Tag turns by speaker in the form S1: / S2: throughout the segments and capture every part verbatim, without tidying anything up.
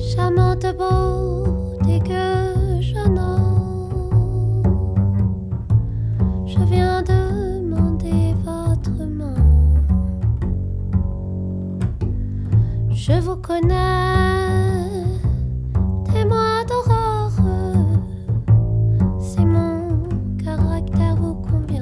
S1: charmante beauté que je nomme, je viens demander votre main. Je vous connais, témoin d'aurore, si mon caractère vous convient.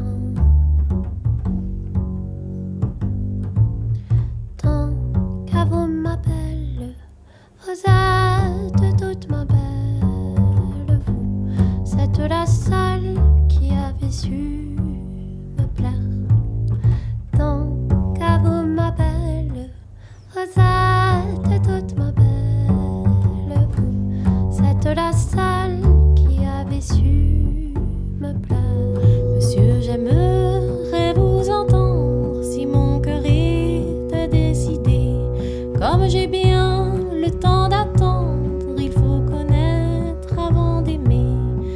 S1: Tant qu'à vous m'appelle, vous êtes toute ma belle. Vous êtes la seule qui avait su me plaire. Tant qu'à vous m'appelle, vous êtes toute ma belle. Vous êtes la seule qui avait su me plaire.
S2: Monsieur, j'aimerais vous entendre si mon cœur est décidé. Comme j'ai bien le temps d'attendre, il faut connaître avant d'aimer.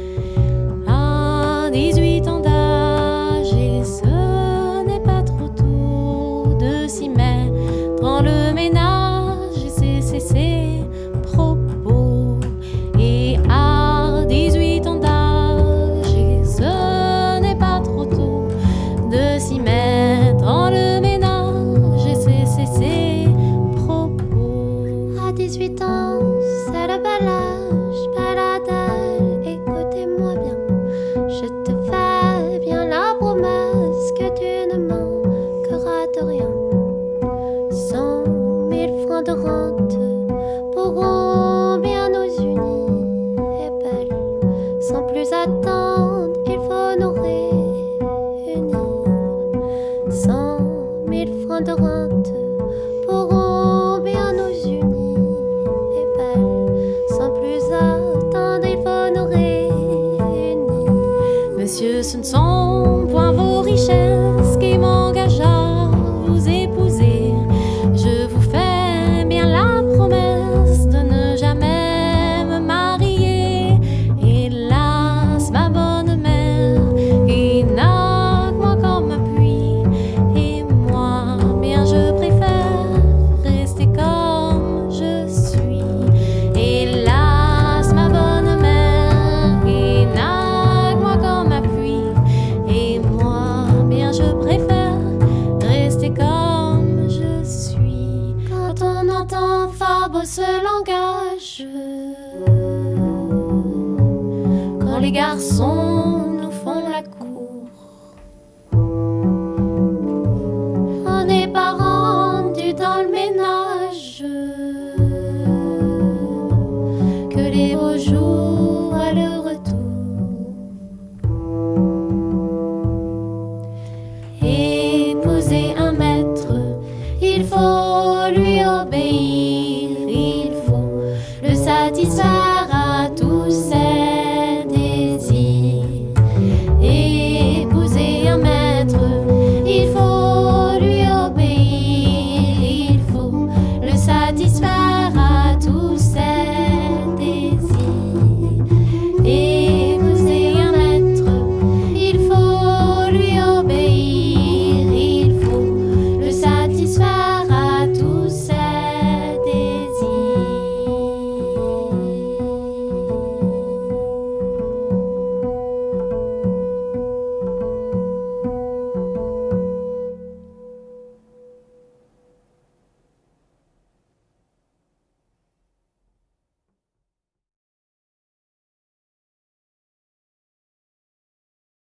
S2: À dix-huit ans d'âge, et ce n'est pas trop tôt de s'y mettre dans le ménage, et c'est ses propos. Et à dix-huit ans d'âge, et ce n'est pas trop tôt de s'y mettre dans le ménage, et c'est ses propos.
S1: À dix-huit ans, c'est le bel âge, belle Adèle, écoutez-moi bien. Je te fais bien la promesse que tu ne manqueras de rien. Cent mille francs de rente pourront bien nous unir, et belle, sans plus attendre, il faut nous réunir. Cent mille francs de rente pourront bien nous unir, et belle, sans plus attendre, il faut nous réunir.
S2: Monsieur, ce ne sont point vos richesses qui m'engagent à vous épouser. Je vous fais bien la promesse de ne jamais me marier. Hélas, ma bonne mère, qui n'a que moi comme appui, et moi, bien je préfère rester comme je suis. Hélas, ma bonne mère, qui n'a que moi comme appui, et moi, bien je préfère rester comme je suis.
S1: Quand on entend fort beau ce langage,
S2: Quand les garçons nous font la cour,
S1: on n'est pas rendu dans le ménage,
S2: que les beaux jours à le retour.
S1: épouser un maître, il faut lui obéir, il faut le satisfaire.